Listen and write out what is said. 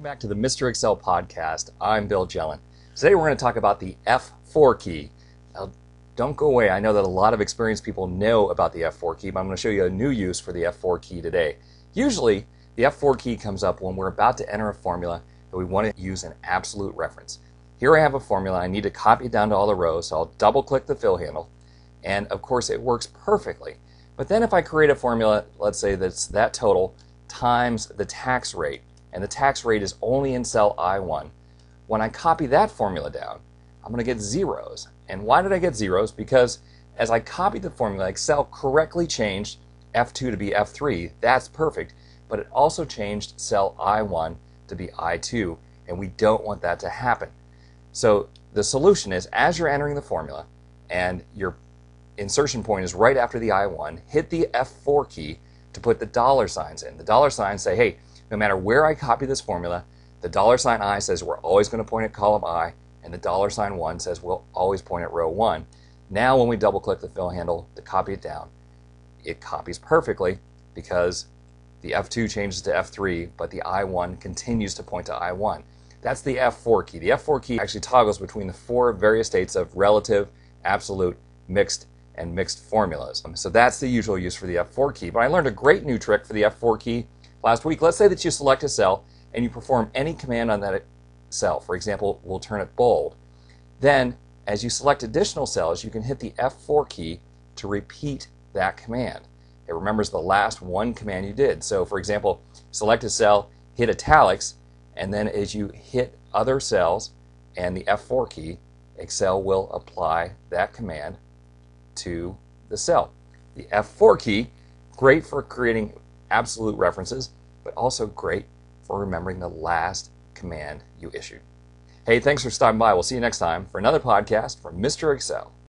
back to the Mr. Excel podcast. I'm Bill Jelen. Today we're going to talk about the F4 key. Now, don't go away. I know that a lot of experienced people know about the F4 key, but I'm going to show you a new use for the F4 key today. Usually, the F4 key comes up when we're about to enter a formula that we want to use an absolute reference. Here I have a formula. I need to copy it down to all the rows, so I'll double-click the fill handle, and of course it works perfectly. But then if I create a formula, let's say that's that total times the tax rate, and the tax rate is only in cell I1. When I copy that formula down, I'm going to get zeros. And why did I get zeros? Because as I copied the formula, Excel correctly changed F2 to be F3. That's perfect. But it also changed cell I1 to be I2, and we don't want that to happen. So the solution is, as you're entering the formula and your insertion point is right after the I1, hit the F4 key to put the dollar signs in. The dollar signs say, hey, no matter where I copy this formula, the dollar sign I says we're always going to point at column I, and the dollar sign 1 says we'll always point at row 1. Now when we double click the fill handle to copy it down, it copies perfectly because the F2 changes to F3, but the I1 continues to point to I1. That's the F4 key. The F4 key actually toggles between the four various states of relative, absolute, mixed, and mixed formulas. So that's the usual use for the F4 key. But I learned a great new trick for the F4 key last week. Let's say that you select a cell and you perform any command on that cell. For example, we'll turn it bold. Then, as you select additional cells, you can hit the F4 key to repeat that command. It remembers the last one command you did. So, for example, select a cell, hit italics, and then as you hit other cells and the F4 key, Excel will apply that command to the cell. The F4 key, great for creating absolute references, but also great for remembering the last command you issued. Hey, thanks for stopping by. We'll see you next time for another podcast from Mr. Excel.